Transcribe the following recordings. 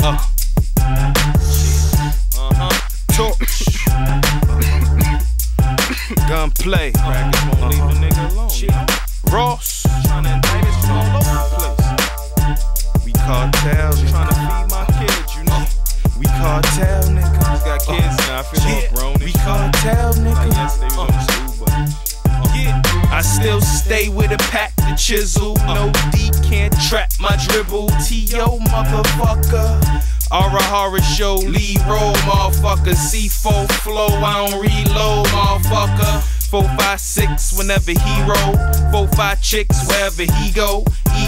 Torch. Gunplay. Crackers won't leave a nigga alone. Ross. Tryna indict us from all over the place. We cartel. Tryna feed my kids, you know. We cartel niggas. Got kids now. I feel more grown. We cartel niggas. Yes, they was on the school bus. I still stay with a pack to chisel. No D can't trap my dribble. T.O. motherfucker. Or a horror show, lead roll, motherfucker. C4 flow, I don't reload, motherfucker. 4, 5, 6, whenever he roll. 4, 5 chicks, wherever he go.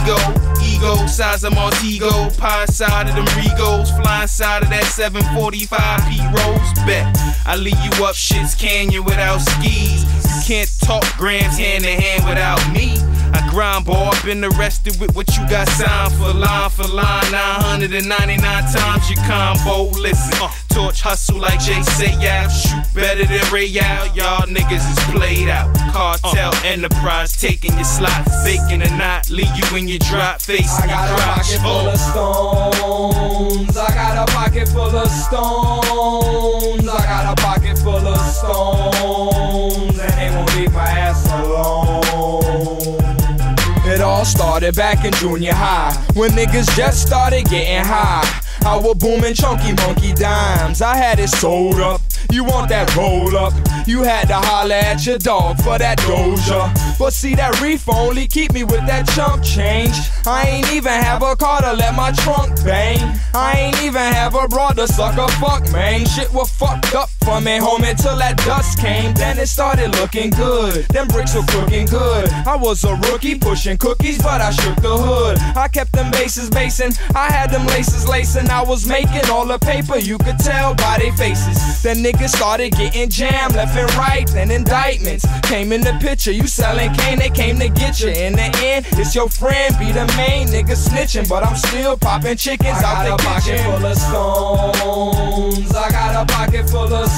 Ego, size of Montego. Pie side of them Regos. Flying side of that 745 P Rose. Bet I leave you up shit's canyon without skis. You can't talk grams hand in hand without me. I grind, boy, I've been arrested with what you got signed for line 999 times your combo. Listen, Torch hustle like Jay say, yeah, shoot better than Ray Al. Y'all niggas is played out. Cartel enterprise taking your slot, faking or not, leave you in your drop face. I got a pocket full of stones. I got a pocket full of stones. I got a pocket full of stones, and they won't leave my ass alone. It all started back in junior high, when niggas just started getting high. I was booming chunky monkey dimes. I had it sold up. You want that roll up? You had to holler at your dog for that Doja. But see, that reef only keep me with that chump change. I ain't even have a car to let my trunk bang. I ain't even have a broad to suck a fuck, man. Shit was fucked up for me, homie, till that dust came. Then it started looking good. Them bricks were cooking good. I was a rookie pushing cookies, but I shook the hood. I kept them bases basing. I had them laces lacing. I was making all the paper, you could tell by their faces. Then niggas started getting jammed left and right. Then indictments came in the picture. You selling cane, they came to get you. In the end, it's your friend, be the main nigga snitching, but I'm still popping chickens out the kitchen. I got a pocket full of stones. I got a pocket full of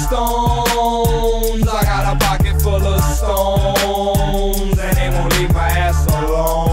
stones. I got a pocket full of stones, and they won't leave my ass alone.